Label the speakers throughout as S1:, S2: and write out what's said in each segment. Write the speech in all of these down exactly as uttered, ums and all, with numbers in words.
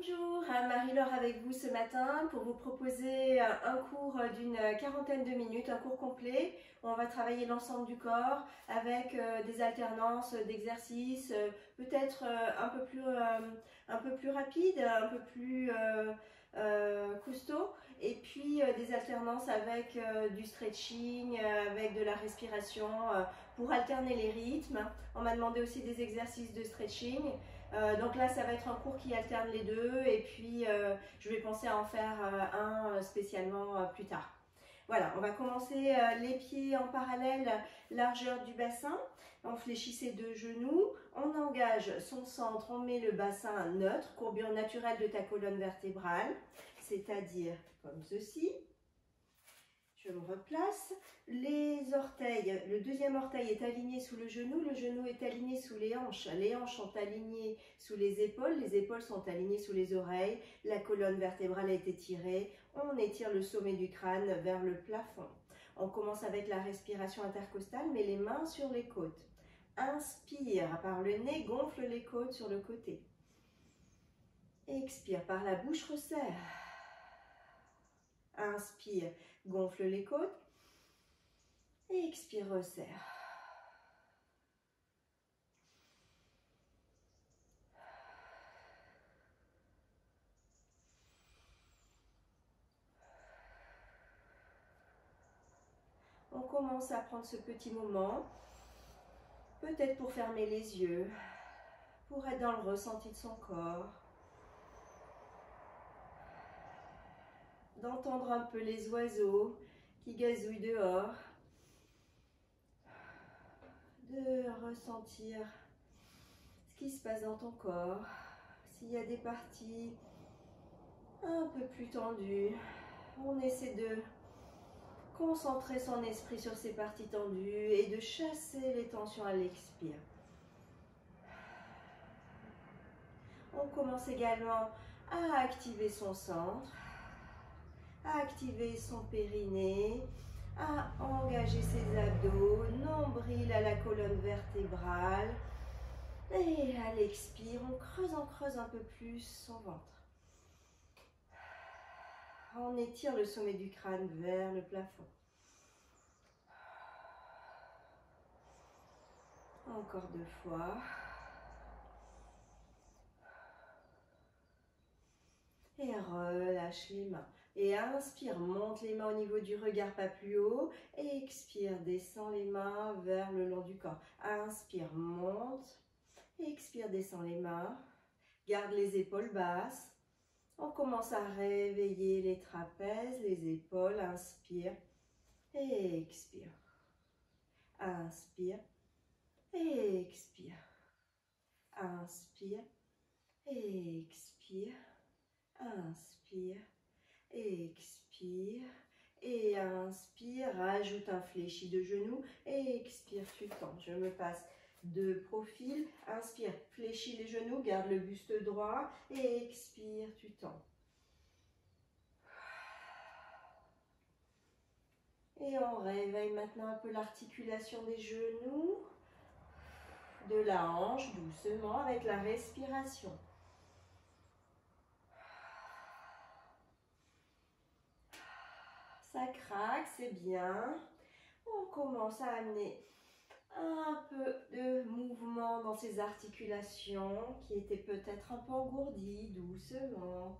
S1: Bonjour, Marie-Laure avec vous ce matin pour vous proposer un cours d'une quarantaine de minutes, un cours complet où on va travailler l'ensemble du corps avec des alternances d'exercices, peut-être un peu plus, un peu plus rapides, un peu plus euh, costauds, et puis des alternances avec du stretching, avec de la respiration pour alterner les rythmes. On m'a demandé aussi des exercices de stretching. Euh, donc là, ça va être un cours qui alterne les deux et puis euh, je vais penser à en faire euh, un spécialement euh, plus tard. Voilà, on va commencer euh, les pieds en parallèle, largeur du bassin. On fléchit ses deux genoux, on engage son centre, on met le bassin neutre, courbure naturelle de ta colonne vertébrale, c'est-à-dire comme ceci. Je me replace, les orteils, le deuxième orteil est aligné sous le genou, le genou est aligné sous les hanches, les hanches sont alignées sous les épaules, les épaules sont alignées sous les oreilles, la colonne vertébrale a été tirée, on étire le sommet du crâne vers le plafond. On commence avec la respiration intercostale, met les mains sur les côtes. Inspire par le nez, gonfle les côtes sur le côté. Expire par la bouche, resserre. Inspire, gonfle les côtes. Expire, resserre. On commence à prendre ce petit moment, peut-être pour fermer les yeux, pour être dans le ressenti de son corps, d'entendre un peu les oiseaux qui gazouillent dehors, de ressentir ce qui se passe dans ton corps. S'il y a des parties un peu plus tendues, on essaie de concentrer son esprit sur ces parties tendues et de chasser les tensions à l'expire. On commence également à activer son centre, à activer son périnée, à engager ses abdos, nombril à la colonne vertébrale. Et à l'expire, on creuse, on creuse un peu plus son ventre. On étire le sommet du crâne vers le plafond. Encore deux fois. Et relâche les mains. Et inspire, monte les mains au niveau du regard, pas plus haut. Et expire, descend les mains vers le long du corps. Inspire, monte. Expire, descend les mains. Garde les épaules basses. On commence à réveiller les trapèzes, les épaules. Inspire et expire. Inspire et expire. Inspire et expire. Inspire, expire et inspire, rajoute un fléchi de genou et expire, tu tends. Je me passe de profil, inspire, fléchis les genoux, garde le buste droit et expire, tu tends. Et on réveille maintenant un peu l'articulation des genoux, de la hanche doucement avec la respiration. Ça craque, c'est bien. On commence à amener un peu de mouvement dans ces articulations qui étaient peut-être un peu engourdies, doucement.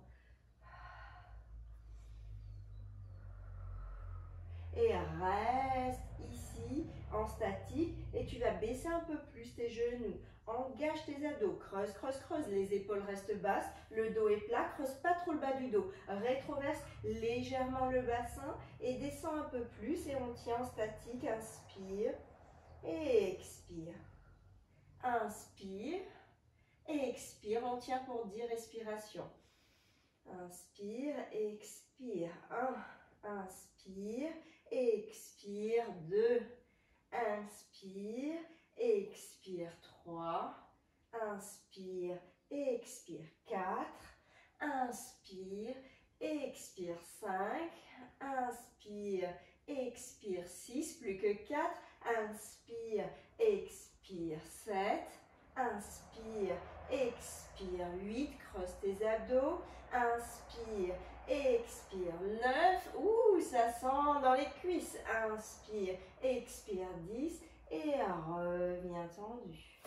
S1: Et reste ici en statique et tu vas baisser un peu plus tes genoux. Engage tes abdos, creuse, creuse, creuse, les épaules restent basses, le dos est plat, creuse pas trop le bas du dos. Rétroverse légèrement le bassin et descend un peu plus et on tient en statique, inspire et expire. Inspire et expire, on tient pour dix respirations. Inspire, expire, un, inspire, expire, deux, inspire, expire, trois, inspire, expire, quatre, inspire, expire, cinq, inspire, expire, six, plus que quatre, inspire, expire, sept, inspire, expire, huit, creuse tes abdos. Inspire, expire. neuf. Ouh, ça sent dans les cuisses. Inspire, expire. dix. Et reviens tendu.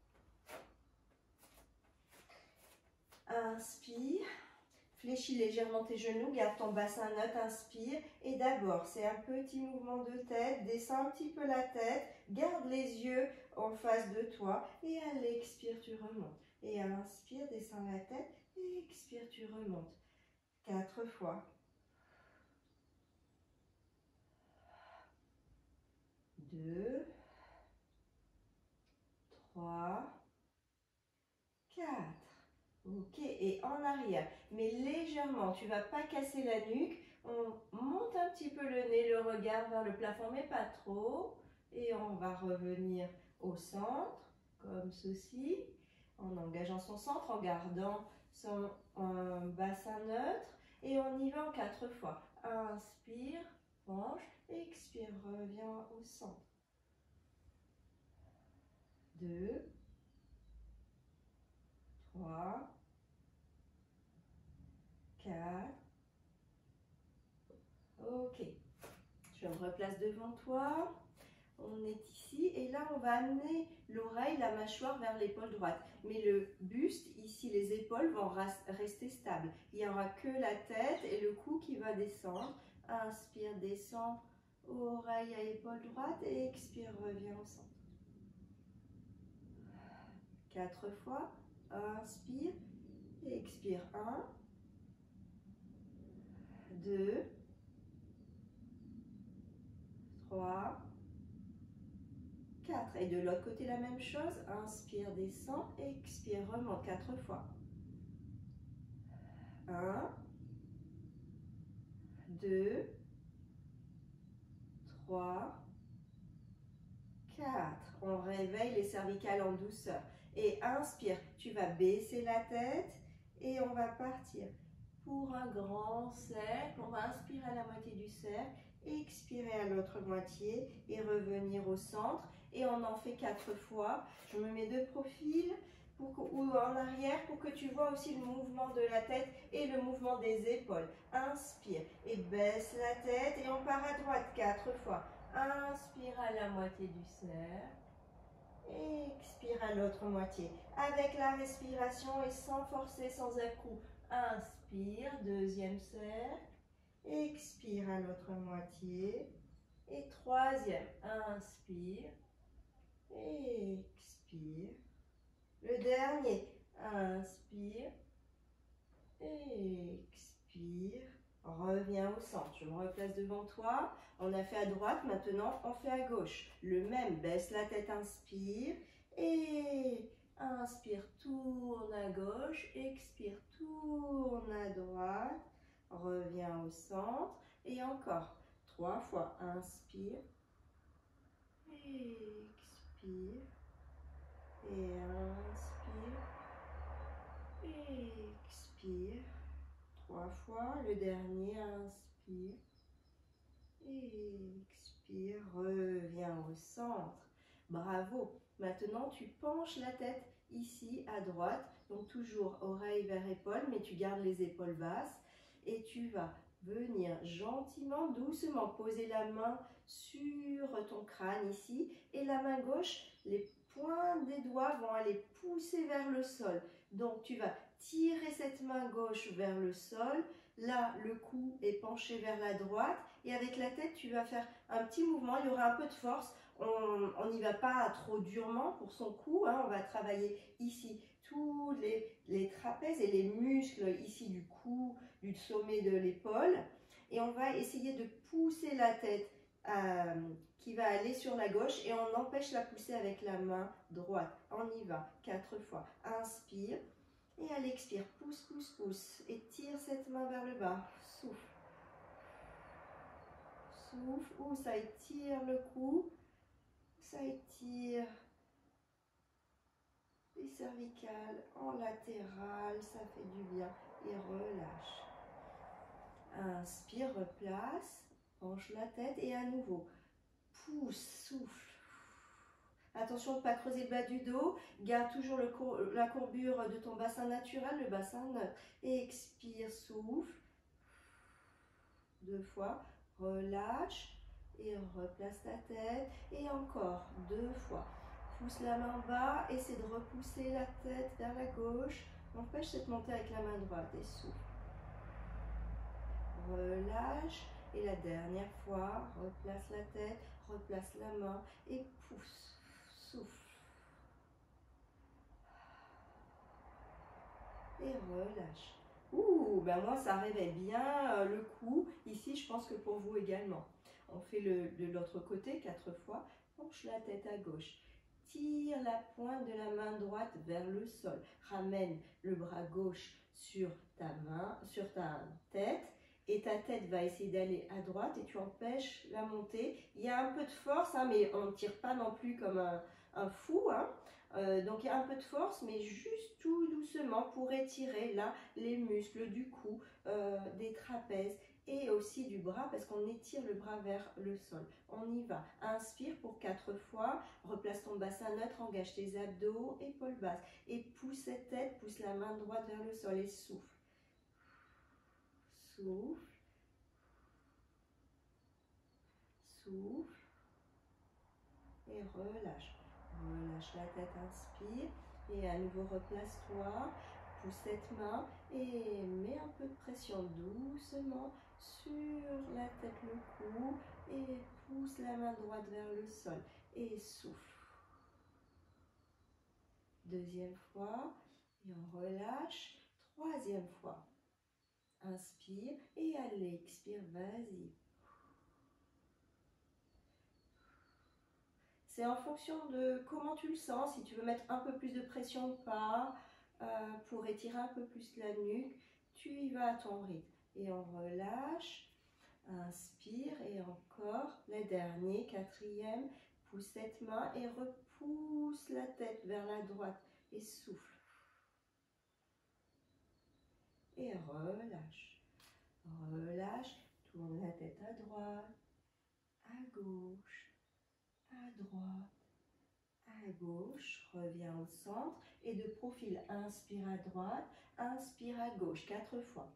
S1: Inspire. Fléchis légèrement tes genoux, garde ton bassin neutre, inspire. Et d'abord, c'est un petit mouvement de tête, descends un petit peu la tête, garde les yeux en face de toi. Et à l'expire, tu remontes. Et inspire, descends la tête, et expire, tu remontes. Quatre fois. Deux. Trois. Quatre. Ok, et en arrière, mais légèrement, tu ne vas pas casser la nuque. On monte un petit peu le nez, le regard vers le plafond, mais pas trop. Et on va revenir au centre, comme ceci, en engageant son centre, en gardant son euh, bassin neutre. Et on y va en quatre fois. Inspire, penche, expire, reviens au centre. Deux, trois, quatre. Ok, je me replace devant toi. On est ici et là on va amener l'oreille, la mâchoire vers l'épaule droite. Mais le buste, ici les épaules vont rester stables. Il n'y aura que la tête et le cou qui va descendre. Inspire, descend, oreille à épaule droite et expire, reviens au centre. Quatre fois. Inspire, expire. Un, deux, trois, quatre. Et de l'autre côté, la même chose. Inspire, descend, expire, remonte. Quatre fois. Un, deux, trois, quatre. On réveille les cervicales en douceur. Et inspire, tu vas baisser la tête et on va partir pour un grand cercle. On va inspirer à la moitié du cercle, expirer à l'autre moitié et revenir au centre. Et on en fait quatre fois. Je me mets de profil pour que, ou en arrière pour que tu vois aussi le mouvement de la tête et le mouvement des épaules. Inspire et baisse la tête et on part à droite quatre fois. Inspire à la moitié du cercle. Expire à l'autre moitié. Avec la respiration et sans forcer, sans à-coup. Inspire, deuxième cercle. Expire à l'autre moitié. Et troisième, inspire. Expire. Le dernier, inspire. Expire. Reviens au centre. Je me replace devant toi. On a fait à droite, maintenant on fait à gauche. Le même, baisse la tête, inspire. Et inspire, tourne à gauche. Expire, tourne à droite. Reviens au centre. Et encore, trois fois. Inspire. Expire. Et inspire. Expire. Trois fois. Le dernier, inspire. Expire. Reviens au centre. Bravo. Maintenant, tu penches la tête ici à droite. Donc, toujours oreille vers épaule, mais tu gardes les épaules basses. Et tu vas venir gentiment, doucement poser la main sur ton crâne ici. Et la main gauche, les pointes des doigts vont aller pousser vers le sol. Donc, tu vas tirer cette main gauche vers le sol. Là, le cou est penché vers la droite. Et avec la tête, tu vas faire un petit mouvement. Il y aura un peu de force. On n'y va pas trop durement pour son cou. Hein. On va travailler ici tous les, les trapèzes et les muscles ici du cou, du sommet de l'épaule. Et on va essayer de pousser la tête euh, qui va aller sur la gauche et on empêche la pousser avec la main droite. On y va. Quatre fois. Inspire. Et à l'expire, pousse, pousse, pousse. Et tire cette main vers le bas. Souffle. Souffle. Ouh, ça étire le cou. Ça étire les cervicales en latéral. Ça fait du bien. Et relâche. Inspire, replace. Penche la tête. Et à nouveau, pousse, souffle. Attention de ne pas creuser le bas du dos. Garde toujours le cour la courbure de ton bassin naturel, le bassin neutre. Expire, souffle. Deux fois. Relâche et replace ta tête. Et encore deux fois. Pousse la main bas. Essaie de repousser la tête vers la gauche. Empêche cette montée avec la main droite et souffle. Relâche. Et la dernière fois, replace la tête, replace la main et pousse. Souffle. Et relâche. Ouh, ben moi ça réveille bien euh, le cou. Ici, je pense que pour vous également. On fait le, de l'autre côté quatre fois. Penche la tête à gauche. Tire la pointe de la main droite vers le sol. Ramène le bras gauche sur ta main, sur ta tête. Et ta tête va essayer d'aller à droite et tu empêches la montée. Il y a un peu de force, hein, mais on ne tire pas non plus comme un, un fou. Hein. Euh, donc il y a un peu de force, mais juste tout doucement pour étirer là les muscles du cou, euh, des trapèzes et aussi du bras parce qu'on étire le bras vers le sol. On y va. Inspire pour quatre fois. Replace ton bassin neutre, engage tes abdos, épaules basses. Et pousse cette tête, pousse la main droite vers le sol et souffle. Souffle, souffle et relâche. Relâche la tête, inspire et à nouveau replace-toi. Pousse cette main et mets un peu de pression doucement sur la tête, le cou et pousse la main droite vers le sol et souffle. Deuxième fois et on relâche. Troisième fois. Inspire et allez, expire, vas-y. C'est en fonction de comment tu le sens, si tu veux mettre un peu plus de pression ou pas, euh, pour étirer un peu plus la nuque, tu y vas à ton rythme. Et on relâche, inspire et encore, le dernier, quatrième, pousse cette main et repousse la tête vers la droite et souffle. Et relâche. Relâche, tourne la tête à droite, à gauche, à droite, à gauche. Reviens au centre et de profil, inspire à droite, inspire à gauche, quatre fois.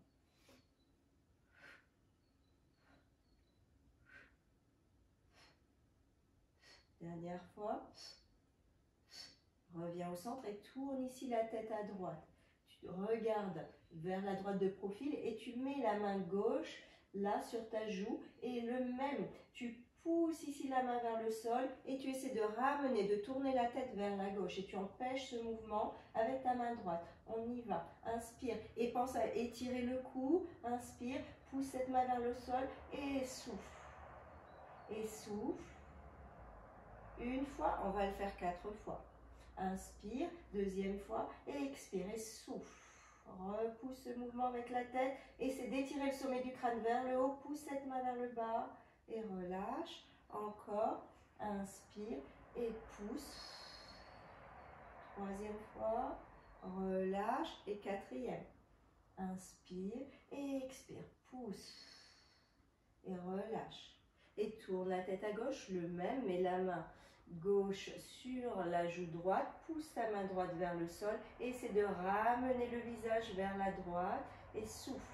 S1: Dernière fois. Reviens au centre et tourne ici la tête à droite. Tu regardes vers la droite de profil et tu mets la main gauche là sur ta joue et le même, tu pousses ici la main vers le sol et tu essaies de ramener, de tourner la tête vers la gauche et tu empêches ce mouvement avec ta main droite. On y va. Inspire et pense à étirer le cou. Inspire, pousse cette main vers le sol et souffle. Et souffle. Une fois, on va le faire quatre fois. Inspire, deuxième fois, et expire, et souffle. Repousse ce mouvement avec la tête, essaie d'étirer le sommet du crâne vers le haut, pousse cette main vers le bas, et relâche. Encore, inspire, et pousse. Troisième fois, relâche, et quatrième. Inspire, et expire, pousse, et relâche. Et tourne la tête à gauche, le même, mais la main gauche sur la joue droite, pousse ta main droite vers le sol, et essaie de ramener le visage vers la droite et souffle.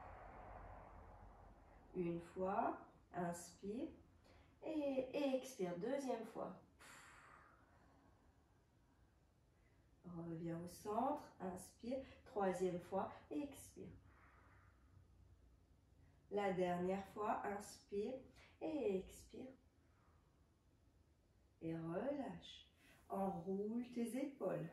S1: Une fois, inspire et, et expire, deuxième fois. Reviens au centre, inspire, troisième fois, et expire. La dernière fois, inspire et expire. Et relâche. Enroule tes épaules.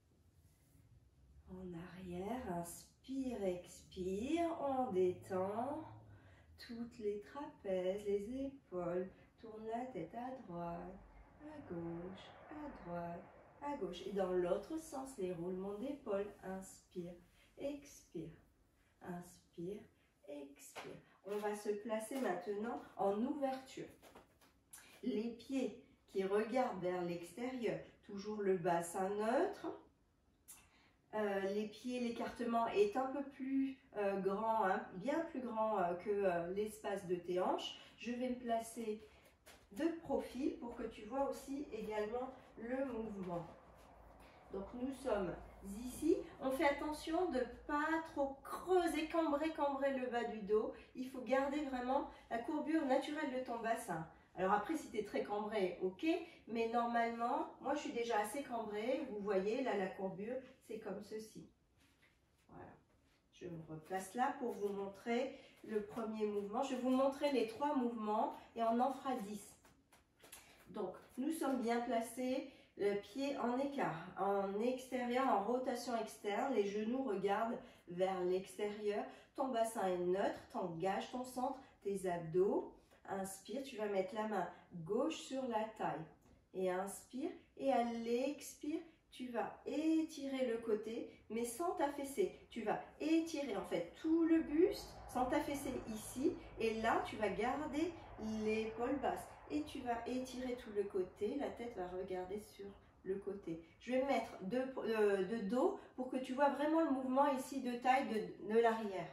S1: En arrière, inspire, expire. On détend toutes les trapèzes, les épaules. Tourne la tête à droite, à gauche, à droite, à gauche. Et dans l'autre sens, les roulements d'épaules. Inspire, expire. Inspire, expire. On va se placer maintenant en ouverture. Les pieds qui regardent vers l'extérieur, toujours le bassin neutre. Euh, les pieds, l'écartement est un peu plus euh, grand, hein, bien plus grand euh, que euh, l'espace de tes hanches. Je vais me placer de profil pour que tu vois aussi également le mouvement. Donc nous sommes ici, on fait attention de ne pas trop creuser, cambrer, cambrer le bas du dos. Il faut garder vraiment la courbure naturelle de ton bassin. Alors après, si tu es très cambré, ok, mais normalement, moi je suis déjà assez cambrée. Vous voyez, là la courbure, c'est comme ceci. Voilà. Je me replace là pour vous montrer le premier mouvement. Je vais vous montrer les trois mouvements et on en fera dix. Donc, nous sommes bien placés. Le pied en écart, en extérieur, en rotation externe, les genoux regardent vers l'extérieur, ton bassin est neutre, t'engages ton centre, tes abdos. Inspire, tu vas mettre la main gauche sur la taille et inspire, et à l'expire, tu vas étirer le côté, mais sans t'affaisser. Tu vas étirer en fait tout le buste sans t'affaisser ici, et là tu vas garder l'épaule basse. Et tu vas étirer tout le côté, la tête va regarder sur le côté. Je vais mettre de, euh, de dos pour que tu vois vraiment le mouvement ici de taille de, de l'arrière.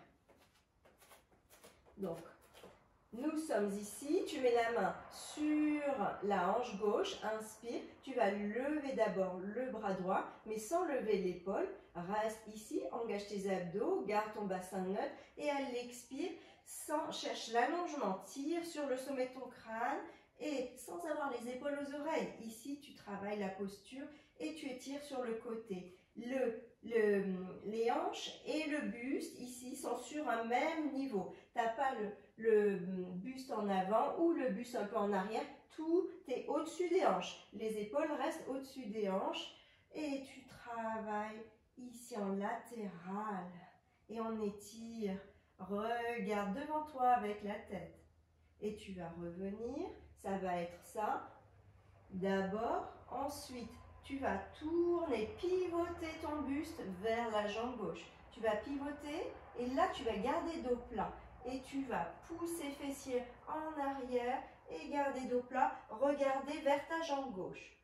S1: Donc, nous sommes ici, tu mets la main sur la hanche gauche, inspire, tu vas lever d'abord le bras droit, mais sans lever l'épaule. Reste ici, engage tes abdos, garde ton bassin neutre, et à l'expire, sans, cherche l'allongement, tire sur le sommet de ton crâne, et sans avoir les épaules aux oreilles. Ici, tu travailles la posture et tu étires sur le côté. Le, le, les hanches et le buste, ici, sont sur un même niveau. Tu n'as pas le, le buste en avant ou le buste un peu en arrière. Tout est au-dessus des hanches. Les épaules restent au-dessus des hanches. Et tu travailles ici en latéral. Et on étire. Regarde devant toi avec la tête. Et tu vas revenir. Ça va être ça. D'abord, ensuite, tu vas tourner, pivoter ton buste vers la jambe gauche. Tu vas pivoter et là, tu vas garder dos plat. Et tu vas pousser fessier en arrière et garder dos plat. Regarder vers ta jambe gauche.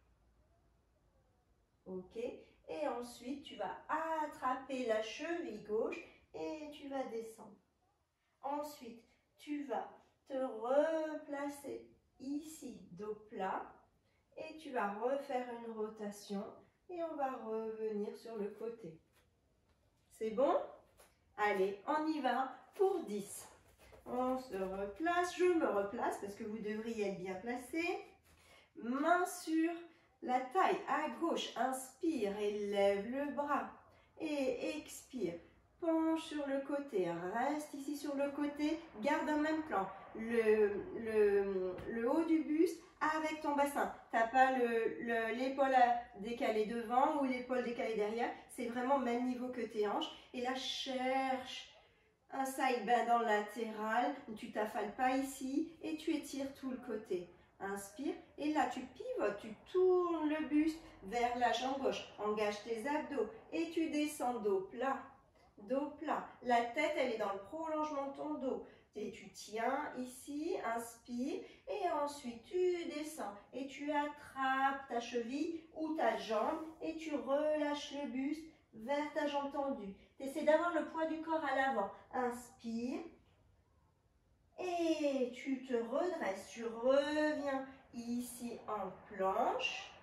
S1: Ok? Et ensuite, tu vas attraper la cheville gauche et tu vas descendre. Ensuite, tu vas te replacer ici, dos plat, et tu vas refaire une rotation et on va revenir sur le côté. C'est bon? Allez, on y va pour dix. On se replace, je me replace parce que vous devriez être bien placés. Main sur la taille à gauche, inspire et lève le bras et expire. Penche sur le côté, reste ici sur le côté, garde un même plan. Le, le, le haut du buste avec ton bassin. Tu n'as pas l'épaule décalée devant ou l'épaule décalée derrière. C'est vraiment au même niveau que tes hanches. Et là, cherche un side bend dans le latéral. Tu ne t'affales pas ici et tu étires tout le côté. Inspire et là, tu pivotes, tu tournes le buste vers la jambe gauche. Engage tes abdos et tu descends dos plat. Dos plat. La tête, elle est dans le prolongement de ton dos. Et tu tiens ici, inspire, et ensuite tu descends. Et tu attrapes ta cheville ou ta jambe et tu relâches le buste vers ta jambe tendue. Tu essaies d'avoir le poids du corps à l'avant. Inspire. Et tu te redresses. Tu reviens ici en planche.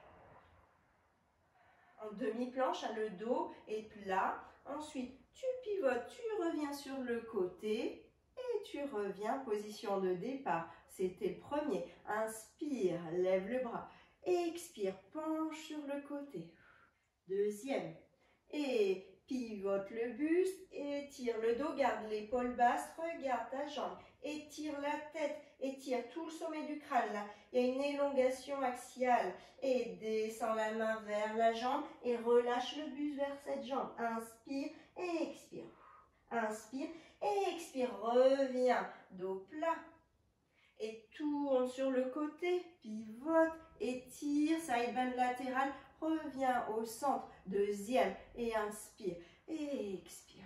S1: En demi-planche, à le dos est plat. Ensuite, tu pivotes, tu reviens sur le côté et tu reviens position de départ. C'était le premier. Inspire, lève le bras. Expire, penche sur le côté. Deuxième. Et pivote le buste, étire le dos, garde l'épaule basse, regarde ta jambe. Étire la tête, étire tout le sommet du crâne là. Il y a une élongation axiale. Et descends la main vers la jambe et relâche le buste vers cette jambe. Inspire et expire. Inspire et expire. Reviens, dos plat. Et tourne sur le côté. Pivote, étire, side bend latéral. Reviens au centre. Deuxième. Et inspire et expire.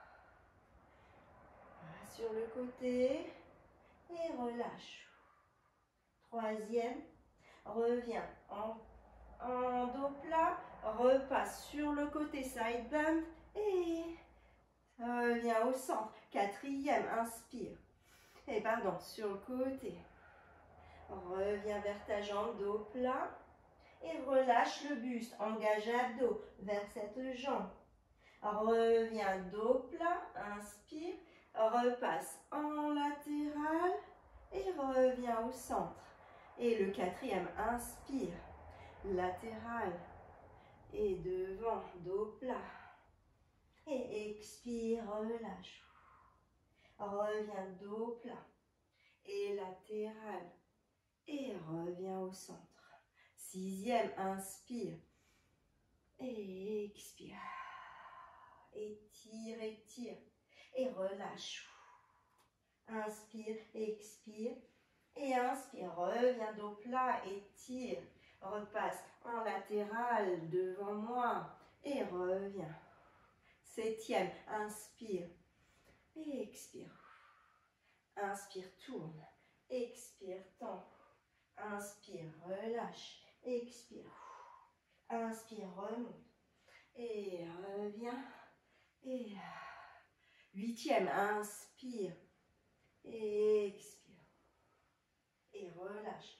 S1: Sur le côté et relâche. Troisième, reviens en, en dos plat, repasse sur le côté side bend et reviens au centre. Quatrième, inspire. Et pardon, sur le côté. Reviens vers ta jambe, dos plat. Et relâche le buste, engage abdos vers cette jambe. Reviens dos plat, inspire, repasse en latéral et reviens au centre. Et le quatrième, inspire, latéral et devant, dos plat. Et expire, relâche. Reviens dos plat et latéral et reviens au centre. Sixième, inspire et expire. Étire, étire et relâche. Inspire, expire et inspire. Reviens dos plat, étire. Repasse en latéral devant moi et reviens. Septième, inspire et expire. Inspire, tourne. Expire, tend. Inspire, relâche. Expire. Inspire, remonte. Et reviens. Et huitième, inspire. Et expire. Et relâche.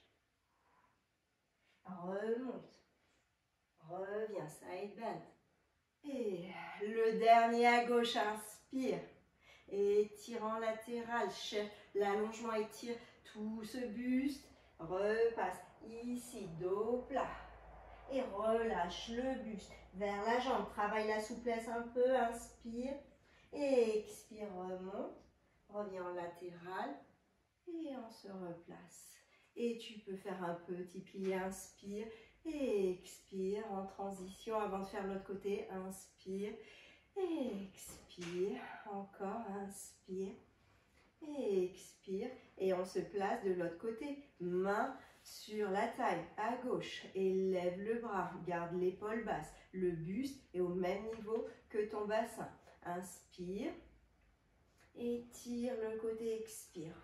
S1: Remonte. Reviens, side bend. Et le dernier à gauche, inspire. Étire en latéral, cherche l'allongement, étire tout ce buste. Repasse ici, dos plat. Et relâche le buste vers la jambe. Travaille la souplesse un peu, inspire. Et expire, remonte. Reviens en latéral. Et on se replace. Et tu peux faire un petit pli, inspire. Et expire en transition avant de faire l'autre côté. Inspire. Et expire. Encore, inspire. Et expire. Et on se place de l'autre côté. Main sur la taille à gauche. Élève le bras. Garde l'épaule basse. Le buste est au même niveau que ton bassin. Inspire. Étire le côté. Expire.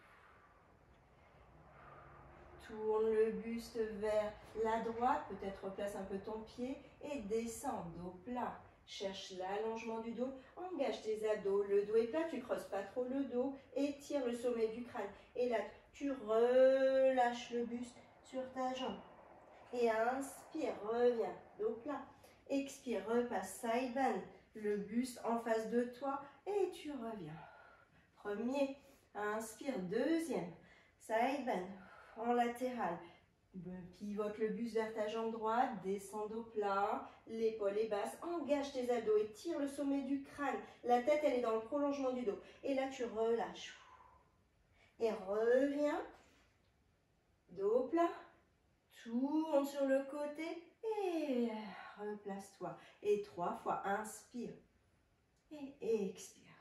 S1: Tourne le buste vers la droite, peut-être replace un peu ton pied et descends, dos plat. Cherche l'allongement du dos, engage tes abdos, le dos est plat, tu creuses pas trop le dos, étire le sommet du crâne. Et là, tu relâches le buste sur ta jambe. Et inspire, reviens, dos plat. Expire, repasse, side bend, le buste en face de toi et tu reviens. Premier, inspire, deuxième, side bend. En latéral, pivote le buste vers ta jambe droite, descends dos plat, l'épaule est basse, engage tes abdos, étire le sommet du crâne, la tête elle est dans le prolongement du dos, et là tu relâches, et reviens, dos plat, tourne sur le côté, et replace-toi, et trois fois, inspire, et expire,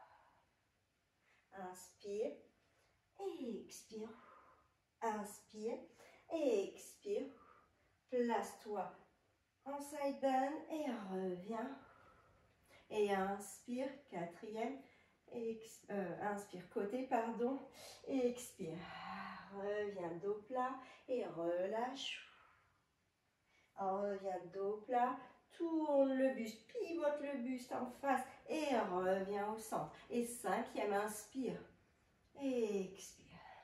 S1: inspire, et expire, inspire et expire. Place-toi en side bend et reviens. Et inspire, quatrième. Exp euh, inspire côté, pardon. Et expire. Reviens dos plat et relâche. Reviens dos plat. Tourne le buste, pivote le buste en face et reviens au centre. Et cinquième, inspire et expire.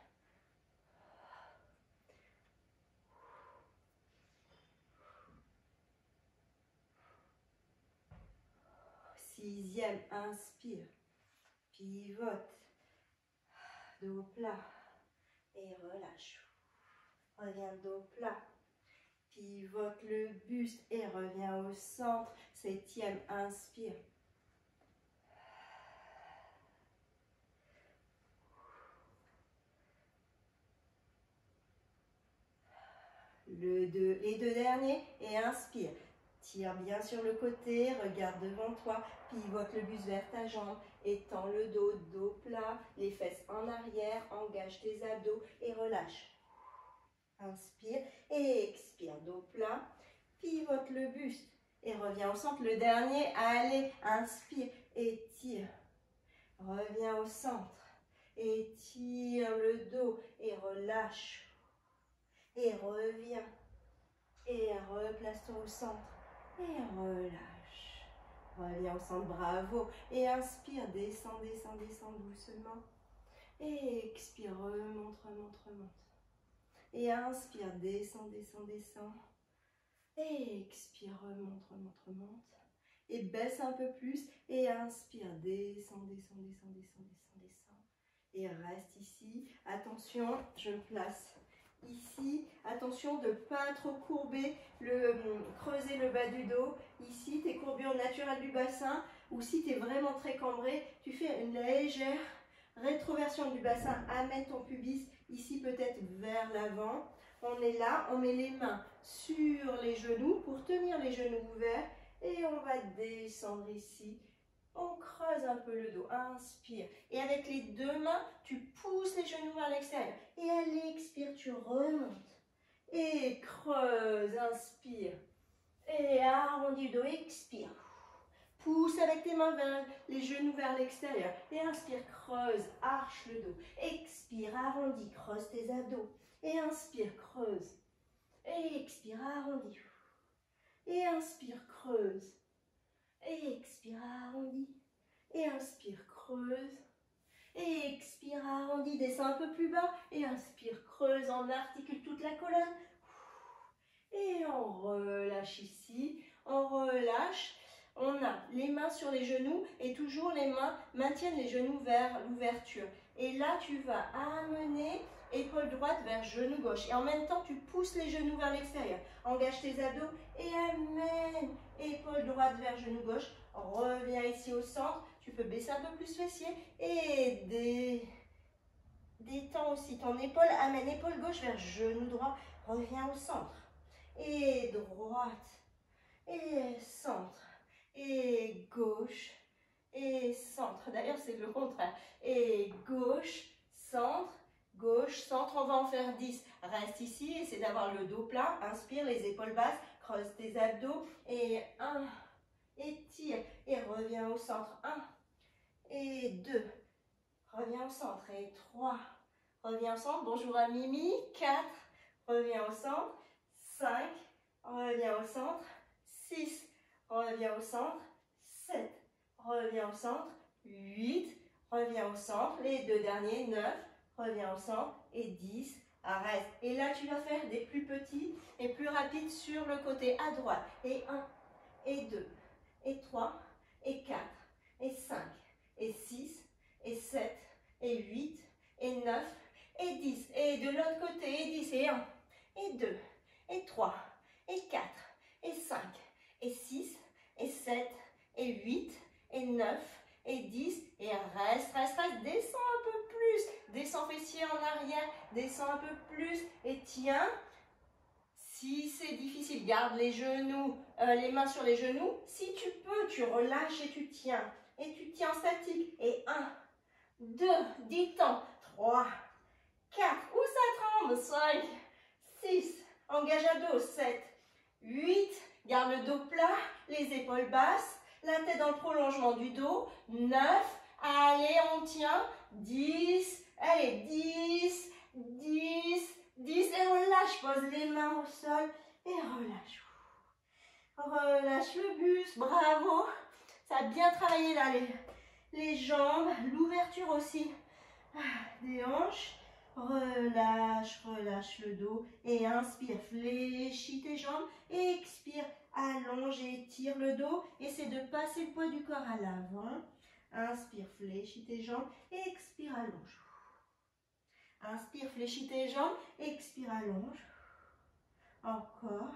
S1: Sixième, inspire, pivote, dos plat et relâche. Reviens dos plat, pivote le buste et reviens au centre. Septième, inspire. Le deux, les deux derniers et inspire. Tire bien sur le côté, regarde devant toi, pivote le buste vers ta jambe, étends le dos, dos plat, les fesses en arrière, engage tes abdos et relâche. Inspire et expire, dos plat, pivote le buste et reviens au centre. Le dernier, allez, inspire, étire, reviens au centre, étire le dos et relâche. Et reviens, et replace-toi au centre. Et relâche. Reviens au centre, bravo. Et inspire, descends, descends, descends doucement. Et expire, remonte, remonte, remonte. Et inspire, descend, descend, descend. Et expire, remonte, remonte, remonte. Et baisse un peu plus. Et inspire, descend, descend, descend, descend, descend, descend. Et reste ici. Attention, je me place ici. Attention de ne pas trop courber, le, creuser le bas du dos. Ici, tes courbures naturelles du bassin. Ou si tu es vraiment très cambré, tu fais une légère rétroversion du bassin. Amène ton pubis ici peut-être vers l'avant. On est là, on met les mains sur les genoux pour tenir les genoux ouverts. Et on va descendre ici. On creuse un peu le dos. Inspire. Et avec les deux mains, tu pousses les genoux vers l'extérieur. Et à l'expire, tu remontes. Et creuse. Inspire. Et arrondis le dos. Expire. Pousse avec tes mains vers les genoux vers l'extérieur. Et inspire, creuse, arche le dos. Expire, arrondis, creuse tes abdos. Et inspire, creuse. Et expire, arrondis. Et inspire, creuse. Et expire, arrondis. Et inspire, creuse. Et expire, arrondis, descends un peu plus bas. Et inspire, creuse, on articule toute la colonne. Et on relâche ici. On relâche. On a les mains sur les genoux et toujours les mains maintiennent les genoux vers l'ouverture. Et là, tu vas amener épaule droite vers genou gauche. Et en même temps, tu pousses les genoux vers l'extérieur. Engage tes abdos et amène épaule droite vers genou gauche. Reviens ici au centre. Tu peux baisser un peu plus fessier et dé... détends aussi ton épaule. Amène épaule gauche vers genou droit. Reviens au centre. Et droite. Et centre. Et gauche, et centre. D'ailleurs, c'est le contraire. Et gauche, centre, gauche, centre. On va en faire dix. Reste ici, essaie d'avoir le dos plat. Inspire, les épaules basses. Creuse tes abdos. Et un. Étire. Et reviens au centre. Un. Et deux. Reviens au centre. Et trois. Reviens au centre. Bonjour à Mimi. Quatre. Reviens au centre. Cinq. Reviens au centre. Six. Reviens au centre, sept, reviens au centre, huit, reviens au centre, les deux derniers, neuf, reviens au centre, et dix, reste. Et là, tu vas faire des plus petits et plus rapides sur le côté à droite. Et un, et deux, et trois, et quatre, et cinq, et six, et sept, et huit, et neuf, et dix. Et de l'autre côté, et dix, et un, et deux, et trois, et quatre, et cinq, et six, et sept, et huit, et neuf, et dix, et reste, reste, reste, descends un peu plus, descends fessier en arrière, descends un peu plus, et tiens, si c'est difficile, garde les genoux, euh, les mains sur les genoux, si tu peux, tu relâches et tu tiens, et tu tiens statique, et un, deux, dix temps, trois, quatre, où ça tremble, cinq, six, engage à dos, sept, huit, garde le dos plat, les épaules basses, la tête dans le prolongement du dos. neuf, allez, on tient. dix, allez, dix, dix, dix, et relâche. Pose les mains au sol et relâche. Relâche le buste, bravo. Ça a bien travaillé là, les, les jambes, l'ouverture aussi des hanches. Relâche, relâche le dos et inspire, fléchis tes jambes et expire, allonge et étire le dos. Essaie de passer le poids du corps à l'avant. Inspire, fléchis tes jambes et expire, allonge. Inspire, fléchis tes jambes, expire, allonge. Encore.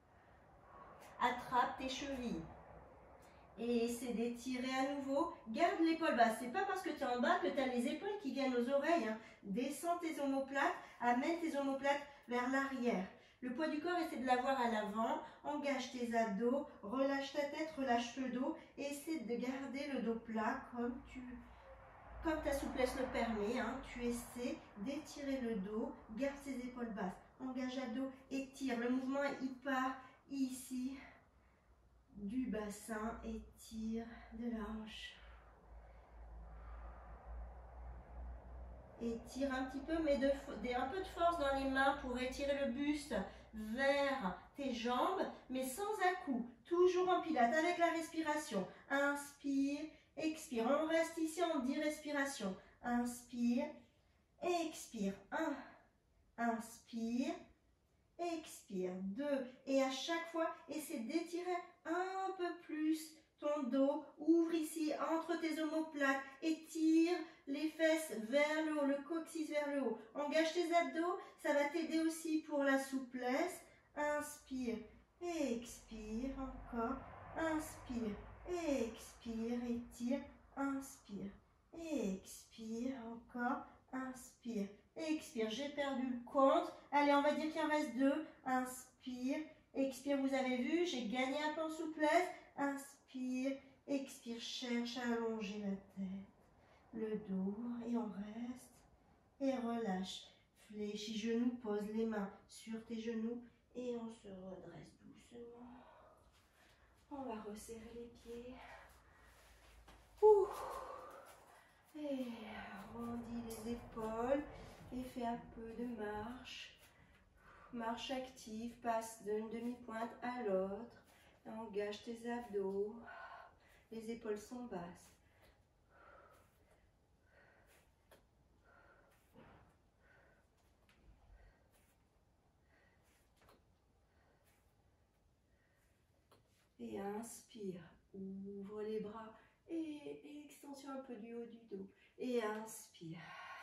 S1: Attrape tes chevilles. Et essaie d'étirer à nouveau. Garde l'épaule basse. C'est pas parce que tu es en bas que tu as les épaules qui viennent aux oreilles. Hein. Descends tes omoplates. Amène tes omoplates vers l'arrière. Le poids du corps, essaie de l'avoir à l'avant. Engage tes abdos. Relâche ta tête, relâche le dos. Et essaie de garder le dos plat comme, tu, comme ta souplesse le permet. Hein. Tu essaies d'étirer le dos. Garde tes épaules basses. Engage abdos. Étire. Le mouvement, il part ici. Du bassin, étire de la hanche. Étire un petit peu, mais de, de, un peu de force dans les mains pour étirer le buste vers tes jambes, mais sans à-coups. Toujours en pilates avec la respiration. Inspire, expire. On reste ici en dix respirations. Inspire, expire. un,
S2: inspire, expire, deux. Et à chaque fois, essaie d'étirer un peu plus ton dos. Ouvre ici entre tes omoplates. Étire les fesses vers le haut, le coccyx vers le haut. Engage tes abdos, ça va t'aider aussi pour la souplesse. Inspire, expire, encore. Inspire, expire, étire, inspire, expire, encore, inspire, expire. J'ai perdu le compte. Allez, on va dire qu'il en reste deux. Inspire, expire. Vous avez vu, j'ai gagné un peu en souplesse. Inspire, expire. Cherche à allonger la tête, le dos, et on reste. Et relâche. Fléchis genoux, pose les mains sur tes genoux et on se redresse doucement. On va resserrer les pieds. Ouh. Et arrondis les épaules et fais un peu de marche. Marche active, passe d'une demi-pointe à l'autre. Engage tes abdos. Les épaules sont basses. Et inspire, ouvre les bras et extension un peu du haut du dos. Et inspire.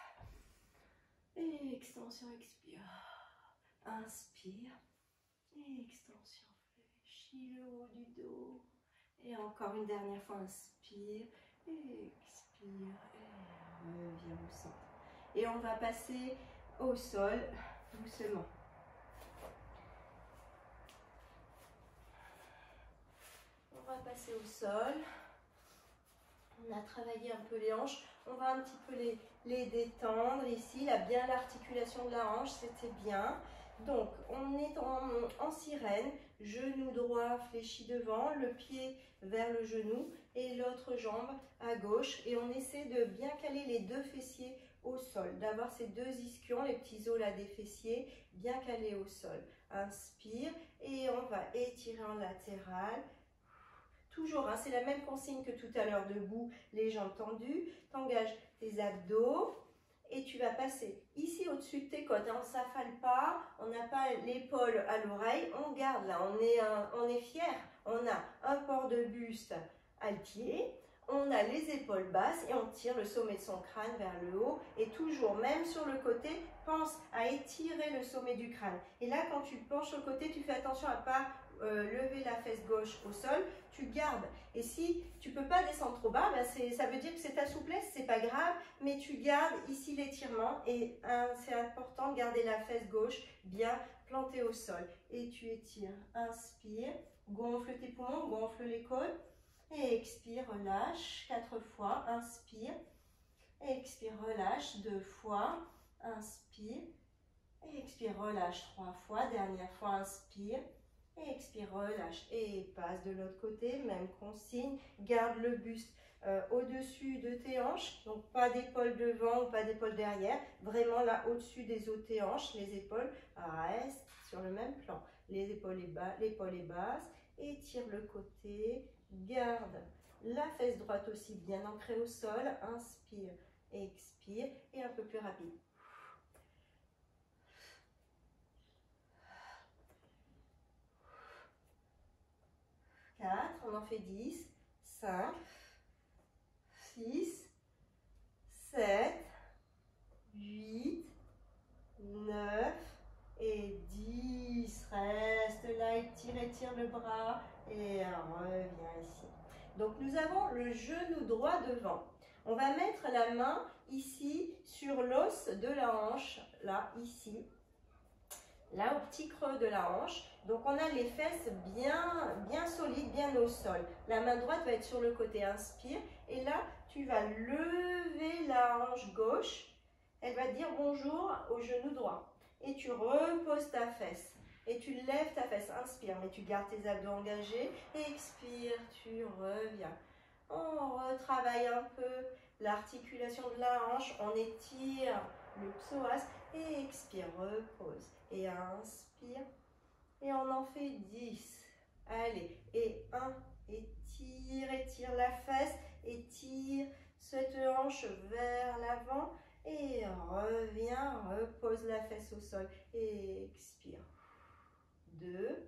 S2: Et extension, expire. Inspire. Et extension, fléchis le haut du dos. Et encore une dernière fois, inspire. Et expire. Et reviens au centre. Et on va passer au sol doucement. On va passer au sol. On a travaillé un peu les hanches. On va un petit peu les, les détendre ici. Là, bien l'articulation de la hanche, c'était bien. Donc, on est en, en sirène. Genou droit fléchi devant, le pied vers le genou et l'autre jambe à gauche. Et on essaie de bien caler les deux fessiers au sol. D'avoir ces deux ischions, les petits os là des fessiers, bien calés au sol. Inspire et on va étirer en latéral. Toujours, hein, c'est la même consigne que tout à l'heure, debout, les jambes tendues. Tu engages tes abdos et tu vas passer ici au-dessus de tes côtes. Hein, on ne s'affale pas, on n'a pas l'épaule à l'oreille, on garde là, on est, un, on est fier. On a un port de buste à le pied, on a les épaules basses et on tire le sommet de son crâne vers le haut. Et toujours, même sur le côté, pense à étirer le sommet du crâne. Et là, quand tu te penches au côté, tu fais attention à ne pas euh, lever la fesse gauche au sol. Tu gardes. Et si tu ne peux pas descendre trop bas, ben ça veut dire que c'est ta souplesse, c'est pas grave, mais tu gardes ici l'étirement. Et hein, c'est important de garder la fesse gauche bien plantée au sol. Et tu étires. Inspire, gonfle tes poumons, gonfle les côtes. Et expire, relâche, quatre fois, inspire, expire, relâche, deux fois, inspire, expire, relâche, trois fois, dernière fois, inspire, expire, relâche, et passe de l'autre côté, même consigne, garde le buste euh, au-dessus de tes hanches, donc pas d'épaule devant ou pas d'épaule derrière, vraiment là au-dessus des os de tes hanches, les épaules restent sur le même plan, les épaules est bas, l'épaule est basse, étire le côté, garde la fesse droite aussi bien ancrée au sol. Inspire, expire et un peu plus rapide. quatre, on en fait dix, cinq, six, sept, huit, neuf et dix. Reste là, étire, étire le bras. Et reviens ici. Donc nous avons le genou droit devant. On va mettre la main ici sur l'os de la hanche, là, ici, là au petit creux de la hanche. Donc on a les fesses bien, bien solides, bien au sol. La main droite va être sur le côté, inspire. Et là, tu vas lever la hanche gauche. Elle va dire bonjour au genou droit. Et tu reposes ta fesse. Et tu lèves ta fesse, inspire, mais tu gardes tes abdos engagés. Expire, tu reviens. On retravaille un peu l'articulation de la hanche. On étire le psoas. Et expire, repose. Et inspire. Et on en fait dix. Allez, et un. Étire, étire la fesse. Étire cette hanche vers l'avant. Et reviens, repose la fesse au sol. Et expire. Deux.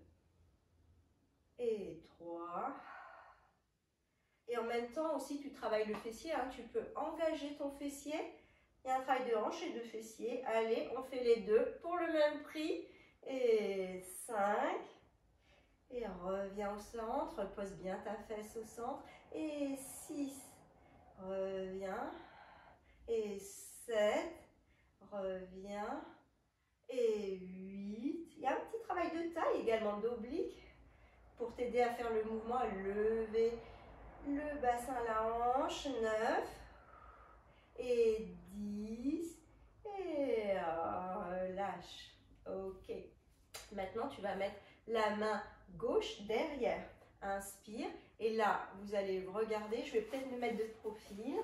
S2: Et trois. Et en même temps aussi, tu travailles le fessier. Hein. Tu peux engager ton fessier. Il y a un travail de hanche et de fessier. Allez, on fait les deux pour le même prix. Et cinq. Et reviens au centre. Pose bien ta fesse au centre. Et six. Reviens. Et sept. Reviens. Et huit. Il y a un petit travail de taille également, d'oblique, pour t'aider à faire le mouvement, à lever le bassin, la hanche. neuf. Et dix. Et relâche. Ok. Maintenant, tu vas mettre la main gauche derrière. Inspire. Et là, vous allez regarder. Je vais peut-être me mettre de profil.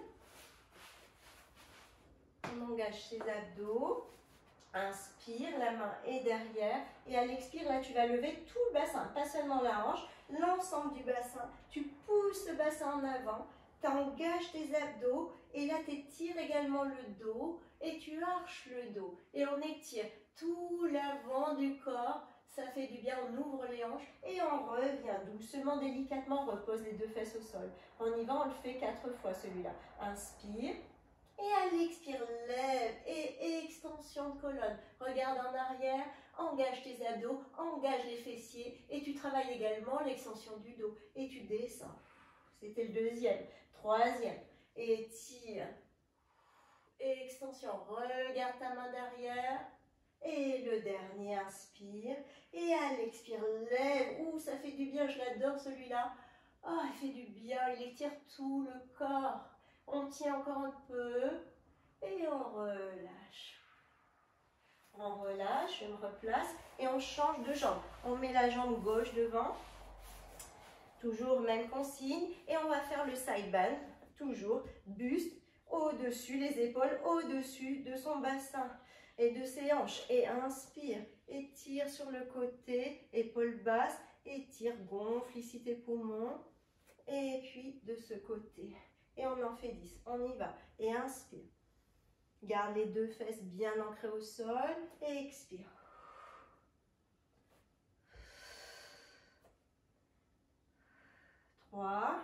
S2: On engage ses abdos. Inspire, la main est derrière. Et à l'expire, là, tu vas lever tout le bassin. Pas seulement la hanche, l'ensemble du bassin. Tu pousses le bassin en avant. Tu engages tes abdos. Et là, tu étires également le dos. Et tu arches le dos. Et on étire tout l'avant du corps. Ça fait du bien, on ouvre les hanches et on revient doucement, délicatement, on repose les deux fesses au sol. On y va, on le fait quatre fois celui-là. Inspire et à l'expire, lève et extension de colonne. Regarde en arrière, engage tes abdos, engage les fessiers et tu travailles également l'extension du dos. Et tu descends. C'était le deuxième. Troisième. Étire. Extension. Regarde ta main derrière. Et le dernier, inspire. Et à l'expire, lève. Ouh, ça fait du bien, je l'adore celui-là. Oh, il fait du bien, il étire tout le corps. On tient encore un peu. Et on relâche. On relâche, je me replace. Et on change de jambe. On met la jambe gauche devant. Toujours même consigne. Et on va faire le side bend. Toujours buste au-dessus, les épaules au-dessus de son bassin et de ses hanches. Et inspire, étire sur le côté, épaules basses, étire, gonfle ici tes poumons. Et puis de ce côté. Et on en fait dix. On y va. Et inspire. Garde les deux fesses bien ancrées au sol. Et expire. trois,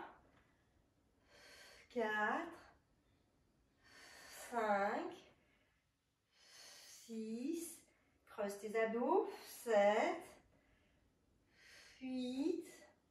S2: quatre, cinq, six, creuse tes abdos, sept, huit,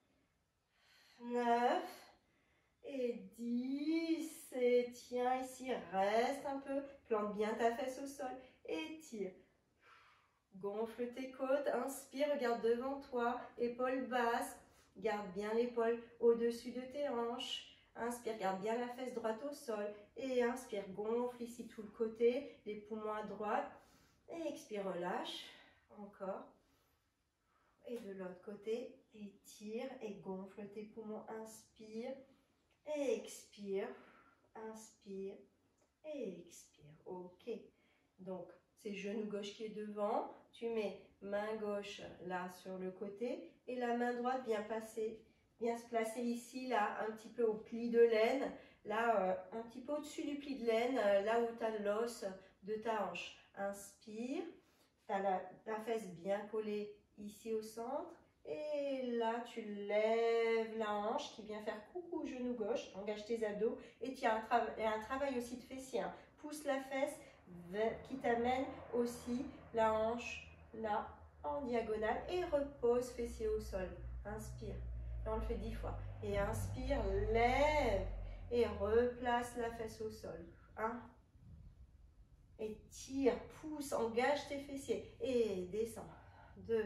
S2: neuf et dix. Et tiens ici, reste un peu, plante bien ta fesse au sol, étire. Gonfle tes côtes, inspire, regarde devant toi, épaules basses, garde bien l'épaule au-dessus de tes hanches. Inspire, garde bien la fesse droite au sol. Et inspire, gonfle ici tout le côté, les poumons à droite. Et expire, relâche. Encore. Et de l'autre côté, étire et gonfle tes poumons. Inspire et expire. Inspire et expire. Ok. Donc, c'est genou gauche qui est devant. Tu mets main gauche là sur le côté. Et la main droite vient passer. Bien se placer ici, là, un petit peu au pli de l'aine, là, euh, un petit peu au-dessus du pli de l'aine, euh, là où tu as l'os de ta hanche. Inspire, tu as la, la fesse bien collée ici au centre, et là, tu lèves la hanche qui vient faire coucou genou gauche, engage tes abdos, et tu as un, tra un travail aussi de fessier. Hein. Pousse la fesse qui t'amène aussi la hanche là, en diagonale, et repose fessier au sol. Inspire. Et on le fait dix fois. Et inspire, lève et replace la fesse au sol. un. Et tire, pousse, engage tes fessiers. Et descends. deux.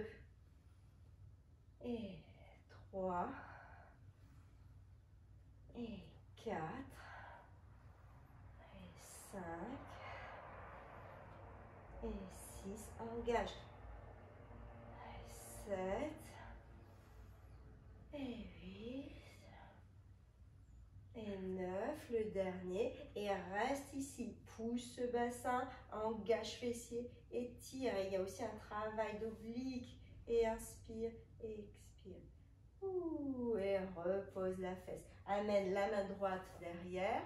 S2: Et trois. Et quatre. Et cinq. Et six. Engage. Et sept. Et huit, et neuf, le dernier, et reste ici, pousse ce bassin, engage fessier, étire, et il y a aussi un travail d'oblique, et inspire, et expire, ouh, et repose la fesse, amène la main droite derrière,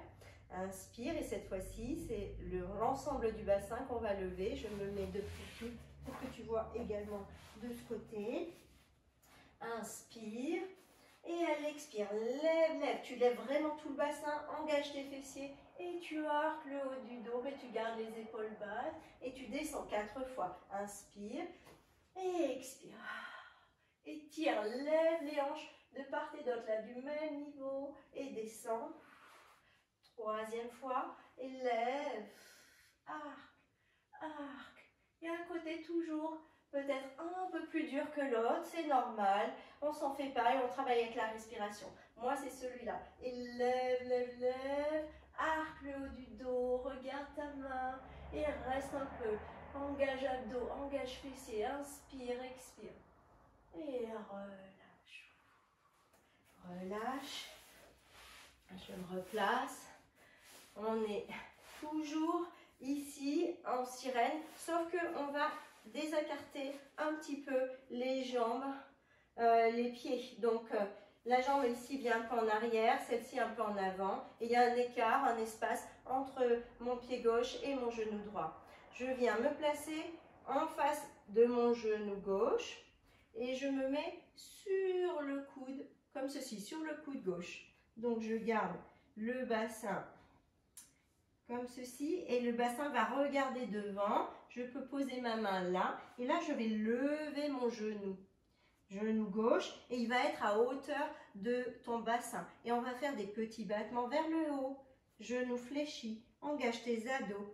S2: Inspire et cette fois-ci, c'est l'ensemble du bassin qu'on va lever. Je me mets de plus pour que tu vois également de ce côté. Inspire et à l'expire, lève, lève. Tu lèves vraiment tout le bassin, engage tes fessiers et tu arques le haut du dos et tu gardes les épaules basses et tu descends quatre fois. Inspire et expire. Étire, lève les hanches de part et d'autre, là, du même niveau et descends. Troisième fois, et lève, arc, arc. Et un côté toujours peut-être un peu plus dur que l'autre, c'est normal. On s'en fait pas et on travaille avec la respiration. Moi, c'est celui-là. Et lève, lève, lève, arc le haut du dos, regarde ta main et reste un peu. Engage abdos, engage fessiers, inspire, expire. Et relâche. Relâche. Je me replace. On est toujours ici en sirène, sauf qu'on va désaccarter un petit peu les jambes, euh, les pieds. Donc euh, la jambe ici vient un peu en arrière, celle-ci un peu en avant. Et il y a un écart, un espace entre mon pied gauche et mon genou droit. Je viens me placer en face de mon genou gauche et je me mets sur le coude, comme ceci, sur le coude gauche. Donc je garde le bassin comme ceci et le bassin va regarder devant. Je peux poser ma main là et là je vais lever mon genou, genou gauche et il va être à hauteur de ton bassin et on va faire des petits battements vers le haut, genou fléchi, engage tes abdos,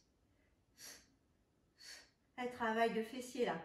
S2: un travail de fessier là,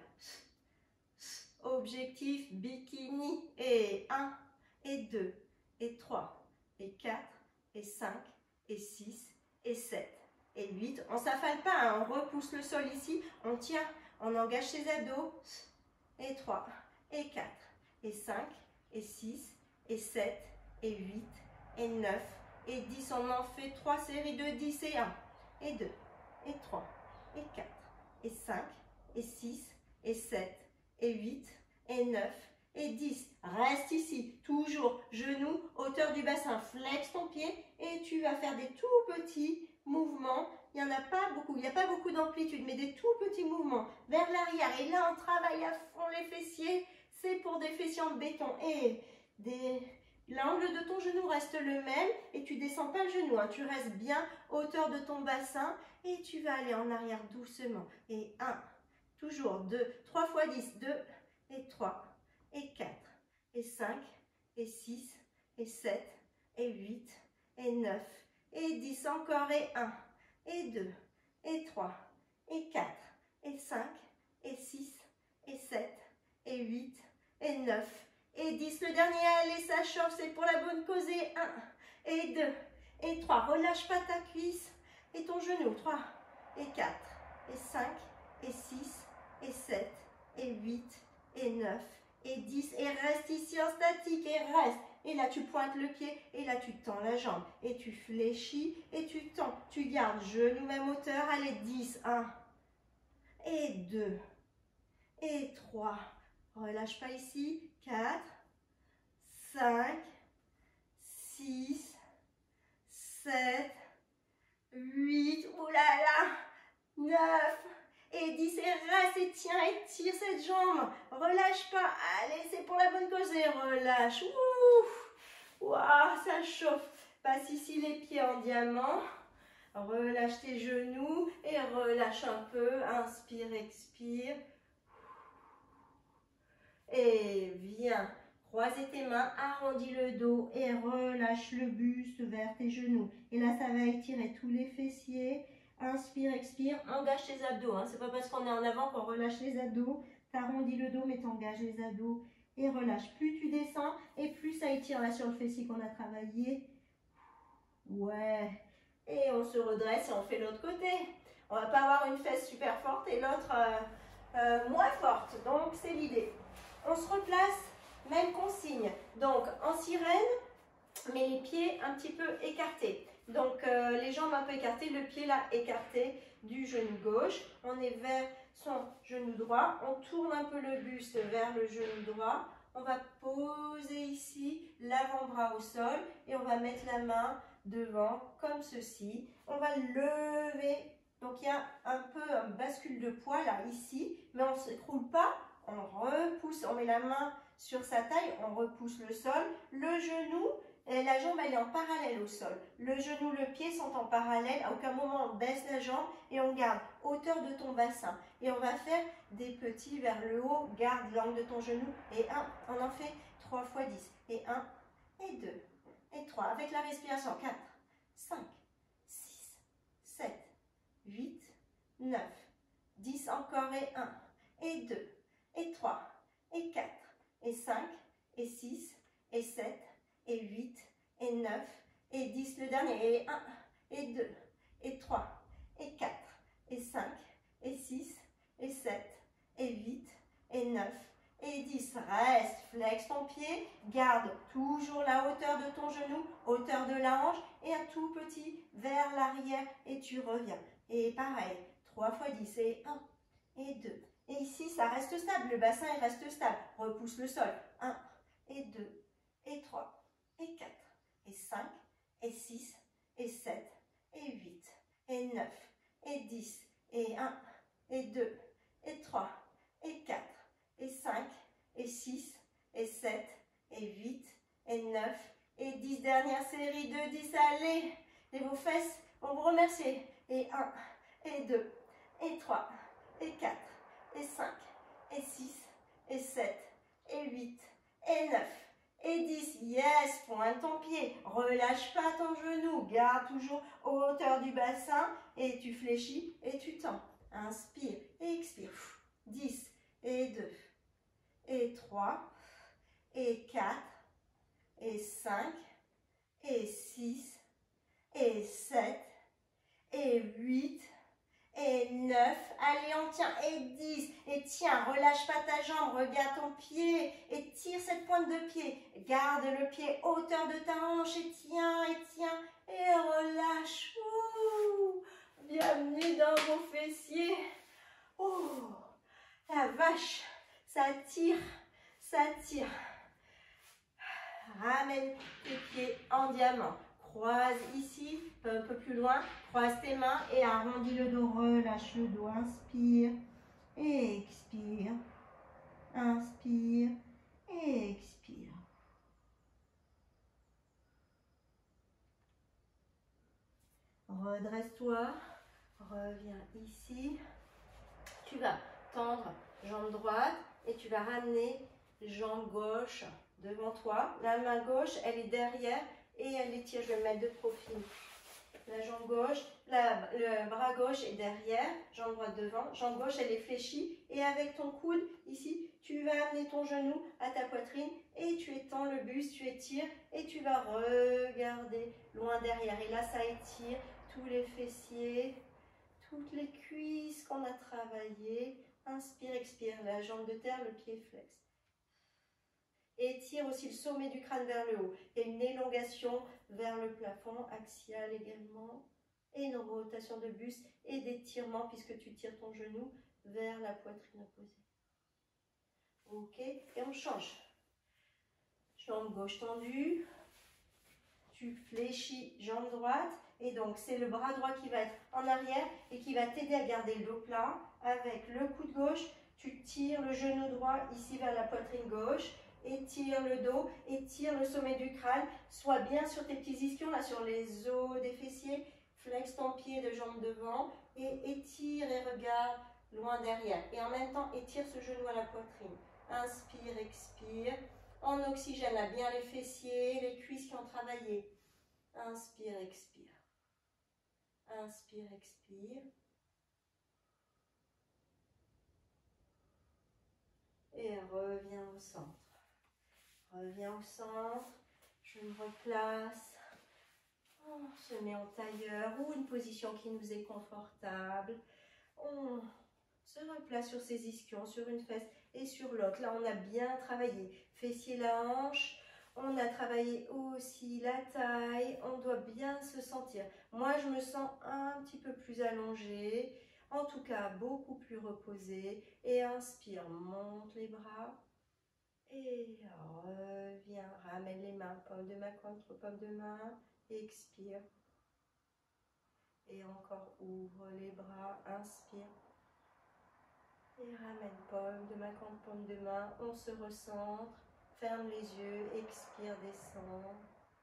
S2: objectif bikini et un et deux et trois et quatre et cinq et six et sept et huit. On ne s'affale pas, hein, on repousse le sol ici, on tient, on engage ses abdos. Et trois, et quatre, et cinq, et six, et sept, et huit, et neuf, et dix. On en fait trois séries de dix et un, et deux, et trois, et quatre, et cinq, et six, et sept, et huit, et neuf, et dix. Reste ici, toujours genou, hauteur du bassin, flex ton pied et tu vas faire des tout petits mouvements. Il n'y en a pas beaucoup, il n'y a pas beaucoup d'amplitude, mais des tout petits mouvements vers l'arrière. Et là, on travaille à fond les fessiers. C'est pour des fessiers en béton. Et des... l'angle de ton genou reste le même et tu descends pas le genou. Hein. Tu restes bien hauteur de ton bassin et tu vas aller en arrière doucement. Et un, toujours deux, trois fois dix, deux et trois et quatre et cinq et six et sept et huit et neuf et dix encore et un et deux et trois et quatre et cinq et six et sept et huit et neuf et dix. Le dernier, allez, ça chauffe, c'est pour la bonne cause. Et un et deux et trois. Relâche pas ta cuisse et ton genou. trois et quatre et cinq et six et sept et huit et neuf et dix. Et reste ici en statique et reste. Et là, tu pointes le pied et là, tu tends la jambe. Et tu fléchis et tu tends. Tu gardes genou même hauteur. Allez, dix. un et deux et trois. Relâche pas ici. quatre, cinq, six, sept, huit, oulala, neuf et dix. Et reste et tiens et tire cette jambe. Relâche pas. Allez, c'est pour la bonne cause. Et relâche. Ouf. Waouh, ça chauffe. Passe ici les pieds en diamant. Relâche tes genoux et relâche un peu. Inspire, expire. Et viens. Croisez tes mains, arrondis le dos et relâche le buste vers tes genoux. Et là, ça va étirer tous les fessiers. Inspire, expire, engage tes abdos. Hein. C'est pas parce qu'on est en avant qu'on relâche les abdos. Tu arrondis le dos, mais tu engages les abdos et relâche. Plus tu descends et plus ça étire là sur le fessier qu'on a travaillé. Ouais. Et on se redresse et on fait l'autre côté. On va pas avoir une fesse super forte et l'autre euh, euh, moins forte. Donc, c'est l'idée. On se replace. Même consigne, donc en sirène, mais les pieds un petit peu écartés. Donc euh, les jambes un peu écartées, le pied là écarté du genou gauche. On est vers son genou droit, on tourne un peu le buste vers le genou droit. On va poser ici l'avant-bras au sol et on va mettre la main devant, comme ceci. On va lever. Donc, il y a un peu un bascule de poids là, ici, mais on ne s'écroule pas. On repousse, on met la main sur sa taille, on repousse le sol. Le genou, et la jambe, elle est en parallèle au sol. Le genou, le pied sont en parallèle. À aucun moment, on baisse la jambe et on garde hauteur de ton bassin. Et on va faire des petits vers le haut. Garde l'angle de ton genou. Et un, on en fait trois fois dix. Et un, et deux, et trois. Avec la respiration, quatre, cinq, six, sept, huit, neuf, dix. Encore et un, et deux, et trois, et quatre, et cinq, et six, et sept, et huit, et neuf, et dix. Le dernier, et un, et deux, et trois, et quatre, et cinq, et six, et sept, et huit, et neuf, et dix. Reste, flex ton pied, garde toujours la hauteur de ton genou, hauteur de la hanche, et un tout petit vers l'arrière, et tu reviens. Et pareil, trois fois dix, et un, et deux. Et ici, ça reste stable, le bassin il reste stable. Repousse le sol. un, et deux, et trois, et quatre, et cinq, et six, et sept, et huit, et neuf, et dix, et un, et deux, et trois, et quatre, et cinq, et six, et sept, et huit, et neuf, et dix. Dernière série de dix, allez. Et vos fesses vont vous remercier. Et un, et deux, et trois, et quatre, et cinq, et six, et sept, et huit, et neuf, et dix. Yes, pointe ton pied, relâche pas ton genou, garde toujours hauteur du bassin et tu fléchis et tu tends. Inspire et expire. dix, et deux, et trois, et quatre, et cinq, et six, et sept, et huit, et neuf, allez on tient, et dix, et tiens, relâche pas ta jambe, regarde ton pied, et tire cette pointe de pied, garde le pied hauteur de ta hanche, et tiens, et tiens, et relâche. Ouh, bienvenue dans vos fessiers. Oh, la vache, ça tire, ça tire. Ramène tes pieds en diamant. Croise ici, un peu plus loin, croise tes mains et arrondis le dos, relâche le dos, inspire, et expire, inspire, et expire. Redresse-toi, reviens ici, tu vas tendre jambe droite et tu vas ramener jambe gauche devant toi. La main gauche, elle est derrière et elle étire, je vais me mettre de profil. La jambe gauche, la, le bras gauche est derrière, jambe droite devant, jambe gauche elle est fléchie et avec ton coude ici, tu vas amener ton genou à ta poitrine et tu étends le buste, tu étires et tu vas regarder loin derrière. Et là ça étire tous les fessiers, toutes les cuisses qu'on a travaillées. Inspire, expire, la jambe de terre, le pied flex. Étire aussi le sommet du crâne vers le haut. Il y a une élongation vers le plafond, axial également. Et une rotation de buste et d'étirement puisque tu tires ton genou vers la poitrine opposée. Ok, et on change. Jambe gauche tendue. Tu fléchis jambe droite. Et donc, c'est le bras droit qui va être en arrière et qui va t'aider à garder le dos plat. Avec le coude gauche, tu tires le genou droit ici vers la poitrine gauche. Étire le dos, étire le sommet du crâne. Sois bien sur tes petits ischions, là, sur les os des fessiers. Flex ton pied de jambe devant et étire et regarde loin derrière. Et en même temps, étire ce genou à la poitrine. Inspire, expire. En oxygène, là, bien les fessiers, les cuisses qui ont travaillé. Inspire, expire. Inspire, expire. Et reviens au centre. Reviens au centre. Je me replace. On se met en tailleur ou une position qui nous est confortable. On se replace sur ses ischions, sur une fesse et sur l'autre. Là, on a bien travaillé. Fessier, la hanche. On a travaillé aussi la taille. On doit bien se sentir. Moi, je me sens un petit peu plus allongée. En tout cas, beaucoup plus reposée. Et inspire, monte les bras. Et reviens, ramène les mains, paume de main contre paume de main. expire. Et encore, ouvre les bras, inspire. Et ramène paume de main contre paume de main. On se recentre. Ferme les yeux, expire, descend.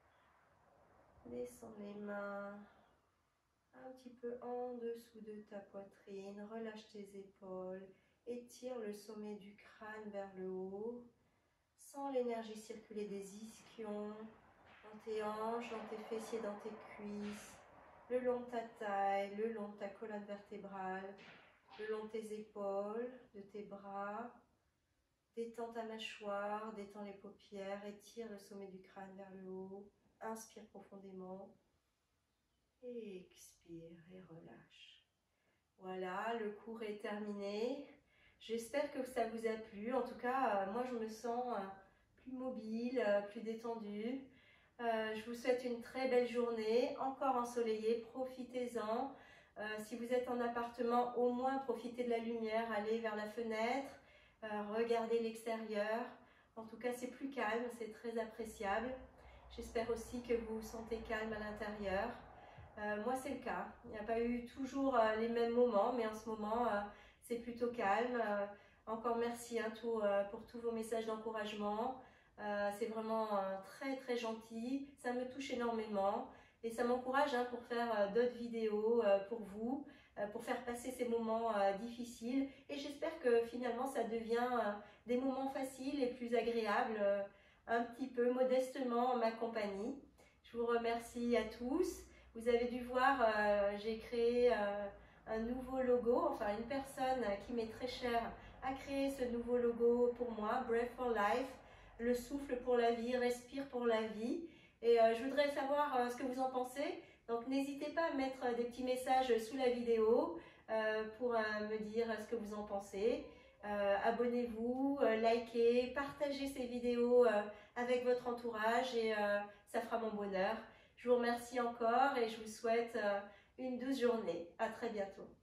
S2: Descends les mains. Un petit peu en dessous de ta poitrine. Relâche tes épaules. Étire le sommet du crâne vers le haut. Sens l'énergie circuler des ischions dans tes hanches, dans tes fessiers, dans tes cuisses. Le long de ta taille, le long de ta colonne vertébrale, le long de tes épaules, de tes bras. Détends ta mâchoire, détends les paupières, étire le sommet du crâne vers le haut. Inspire profondément. Et expire et relâche. Voilà, le cours est terminé. J'espère que ça vous a plu. En tout cas, moi je me sens plus mobile, plus détendue. Euh, je vous souhaite une très belle journée, encore ensoleillée, profitez-en. Euh, si vous êtes en appartement, au moins profitez de la lumière, allez vers la fenêtre, euh, regardez l'extérieur. En tout cas, c'est plus calme, c'est très appréciable. J'espère aussi que vous vous sentez calme à l'intérieur. Euh, moi, c'est le cas. Il n'y a pas eu toujours euh, les mêmes moments, mais en ce moment, euh, c'est plutôt calme. Euh, encore merci hein, tout, euh, pour tous vos messages d'encouragement. Euh, c'est vraiment euh, très très gentil, ça me touche énormément et ça m'encourage hein, pour faire euh, d'autres vidéos euh, pour vous, euh, pour faire passer ces moments euh, difficiles et j'espère que finalement ça devient euh, des moments faciles et plus agréables, euh, un petit peu modestement en ma compagnie. Je vous remercie à tous. Vous avez dû voir, euh, j'ai créé euh, un nouveau logo, enfin une personne qui m'est très chère a créé ce nouveau logo pour moi, Breath for Life. Le souffle pour la vie, respire pour la vie. Et euh, je voudrais savoir euh, ce que vous en pensez. Donc n'hésitez pas à mettre euh, des petits messages sous la vidéo euh, pour euh, me dire ce que vous en pensez. Euh, Abonnez-vous, euh, likez, partagez ces vidéos euh, avec votre entourage et euh, ça fera mon bonheur. Je vous remercie encore et je vous souhaite euh, une douce journée. À très bientôt.